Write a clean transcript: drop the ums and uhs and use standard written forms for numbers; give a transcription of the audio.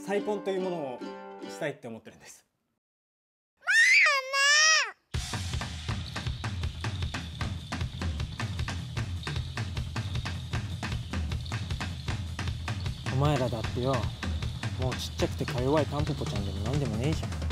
再婚というものをしたいって思ってるんです。 お前らだってよ、もうちっちゃくてか弱いタンポポちゃんでもなんでもねえじゃん。